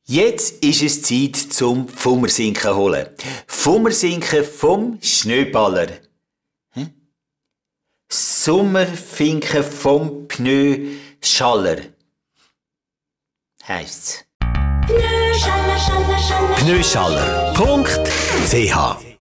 Jetzt ist es Zeit zum Fummersinken holen. Fummersinken vom Schneeballer. Sommerfinken vom Pneu-Schaller. Heisst's. Pneu-Schaller, Schaller, Schaller. Pneu-Schaller.ch